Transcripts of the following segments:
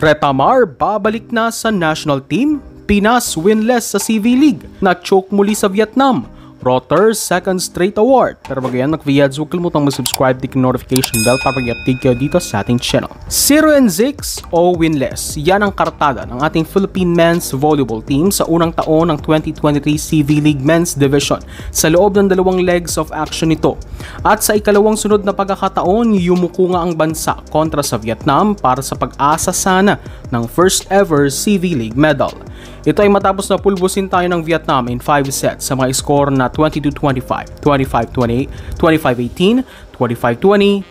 Retamar babalik na sa national team. Pinas winless sa CV League. Na-choke muli sa Vietnam. Rotter's second straight award. Pero bago yan, mag-viads, huwag kalimutang mag-subscribe, click notification bell para mag-update kayo dito sa ating channel. 0-6 o winless. Yan ang kartada ng ating Philippine men's volleyball team sa unang taon ng 2023 CV League Men's Division sa loob ng 2 legs of action nito. At sa ikalawang sunod na pagkakataon, yumuko nga ang bansa kontra sa Vietnam para sa pag-asa sana ng first ever CV League medal. Ito ay matapos na pulbusin tayo ng Vietnam in 5 sets sa mga score na 22-25, 25-28, 25-18, 25-20,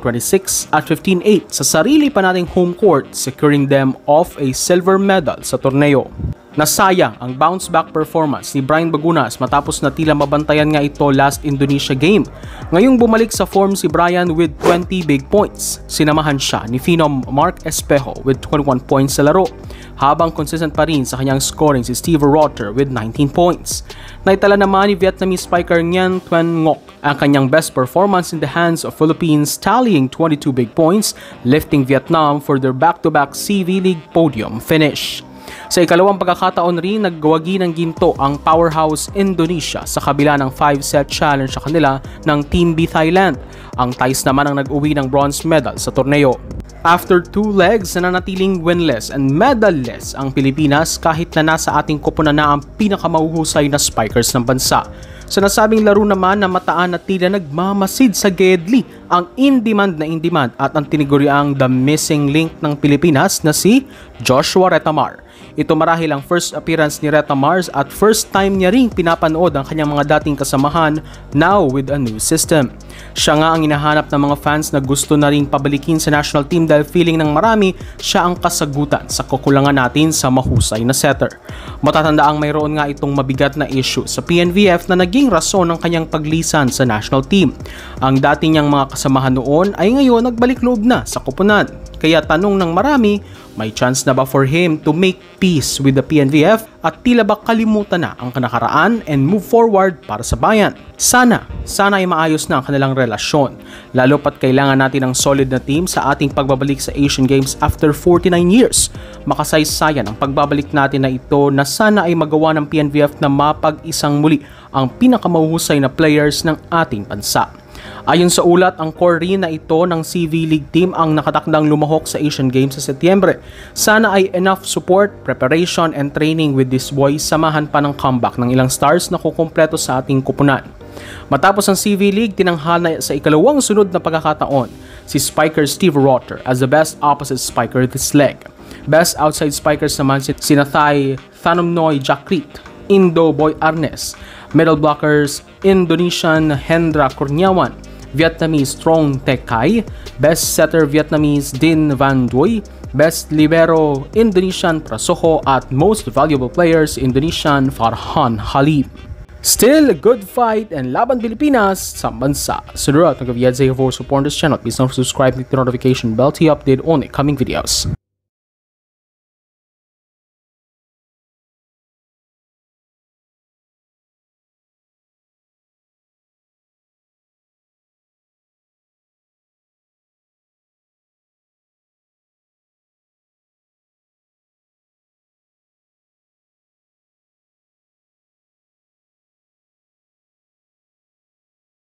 24-26 at 15-8 sa sarili pa nating home court, securing them of a silver medal sa torneo. Nasayang ang bounce back performance ni Brian Bagunas matapos na tila mabantayan nga ito last Indonesia game. Ngayong bumalik sa form si Brian with 20 big points. Sinamahan siya ni Phenom Mark Espejo with 21 points sa laro, habang consistent pa rin sa kanyang scoring si Steve Rotter with 19 points. Naitala naman ni Vietnamese spiker Nguyen Tuan Ngoc ang kanyang best performance in the hands of Philippines, tallying 22 big points, lifting Vietnam for their back-to-back CV League podium finish. Sa ikalawang pagkakataon rin, nagwagi ng ginto ang powerhouse Indonesia sa kabila ng 5-set challenge sa kanila ng Team B Thailand. Ang Thais naman ang nag-uwi ng bronze medal sa torneo. After 2 legs, nananatiling winless and medalless ang Pilipinas kahit na nasa ating koponan na ang pinakamahuhusay na spikers ng bansa. Sa nasabing laro naman na mataan na tila nagmamasid sa Gedli ang in-demand at ang tiniguriang the missing link ng Pilipinas na si Joshua Retamar. Ito marahil ang first appearance ni Retamar at first time niya ring pinapanood ang kanyang mga dating kasamahan now with a new system. Siya nga ang hinahanap ng mga fans na gusto na ring pabalikin sa national team dahil feeling ng marami siya ang kasagutan sa kakulangan natin sa mahusay na setter. Matatandaang mayroon nga itong mabigat na issue sa PNVF na naging rason ng kanyang paglisan sa national team. Ang dati niyang mga kasamahan noon ay ngayon nagbalik loob na sa koponan. Kaya tanong ng marami, may chance na ba for him to make peace with the PNVF at tila ba kalimutan na ang kanakaraan and move forward para sa bayan? Sana ay maayos na ang kanilang relasyon. Lalo pat kailangan natin ng solid na team sa ating pagbabalik sa Asian Games after 49 years. Makasaysayan ang pagbabalik natin na ito na sana ay magawa ng PNVF na mapag-isang muli ang pinakamahuhusay na players ng ating bansa. Ayon sa ulat, ang core rin na ito ng CV League team ang nakatakdang lumahok sa Asian Games sa Setyembre. Sana ay enough support, preparation, and training with this boys samahan pa ng comeback ng ilang stars na kukumpleto sa ating kupunan. Matapos ang CV League, tinanghal na sa ikalawang sunod na pagkakataon si spiker Steve Rotter as the best opposite spiker this leg. Best outside spikers naman si Thai Thanomnoy Jakrit, Indo Boy Arnes, middle blockers Indonesian Hendra Kurniawan, Vietnamese Trong Tec Kai, best setter Vietnamese Din Van Duy, best libero Indonesian Prasoho at most valuable players Indonesian Farhan Halim. Still, a good fight and laban Pilipinas sa bansa. Sunod, mag-viads for support this channel. Please don't subscribe, click the notification bell to update on the coming videos.